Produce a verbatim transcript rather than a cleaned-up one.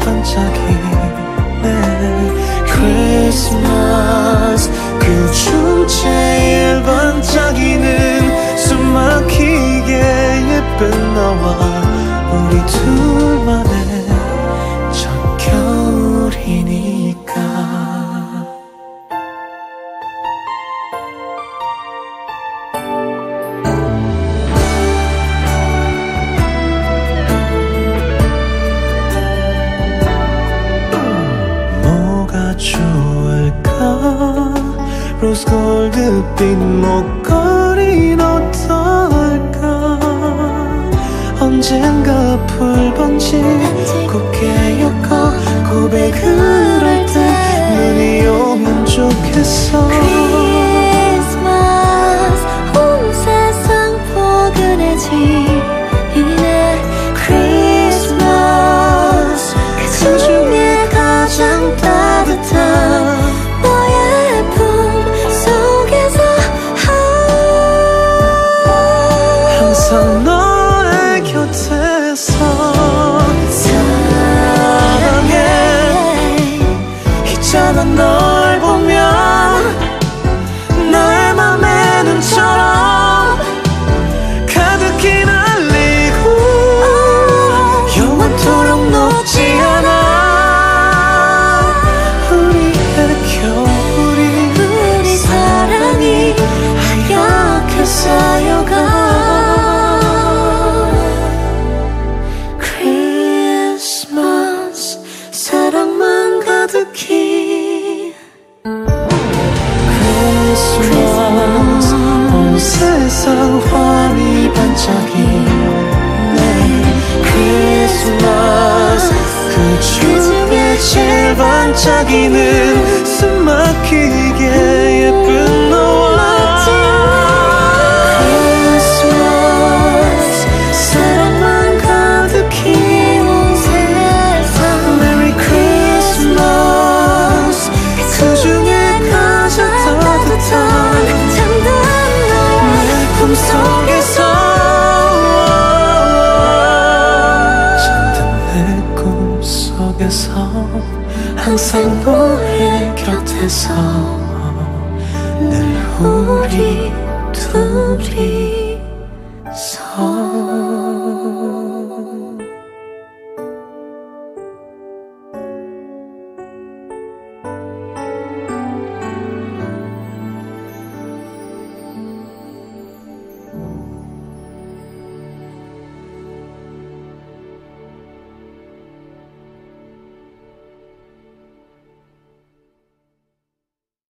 반짝이네. 크리스마스 그 중 제일 반짝이는 숨막히게 예쁜 너와 우리 둘만의 첫 겨울이니까. 좋을까? 로즈 골드빛 목걸이는 어떨까? 언젠가 풀번지 곱게 엮어 고백을 할 때 눈이 오면 좋겠어. 크리스마스 온 세상 포근해지네. 크리스마스 그 중에 가장 따뜻한 너의 품 속에서 항상 너의 곁에서 사랑해. 있잖아 널 보면 나의 맘에 눈처럼 가득히 날리고 영원토록 녹지 않아. 우리 사랑이 하얗게 쌓여가. 크리스마스 사랑만 가득히. 크리스마스 온 세상 환히 반짝이네. 크리스마스 그 중에 제일 반짝이는 숨막히게 예쁜 너와 크리스마스 사랑만 가득히 온 세상. 메리 크리스마스 그 중에 가장 따뜻한 잠든 너의 내 품속에서 잠든 내 꿈속에서 항상 너의 곁에서 늘 우리 둘이서